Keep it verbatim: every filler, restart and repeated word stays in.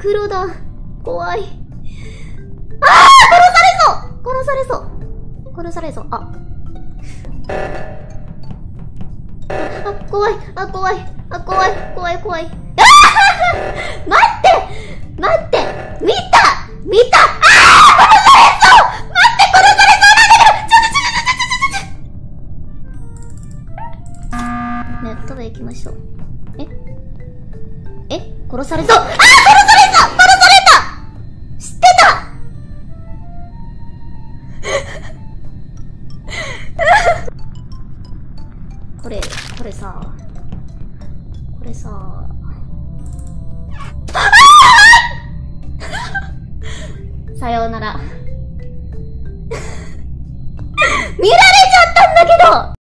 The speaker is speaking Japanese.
黒だ。怖い。ああ殺されそう殺されそう殺されそう。あ。あ、怖い。あ、怖い。あ、怖い。怖い、怖い。ああ待って待って見た見たああ殺されそう待って殺されそうなんだけどちょちょちょちょちょちょちょネットで行きましょう。ええ殺されそうああ殺された殺された知ってたこれ、これさ、これさ、さようなら。見られちゃったんだけど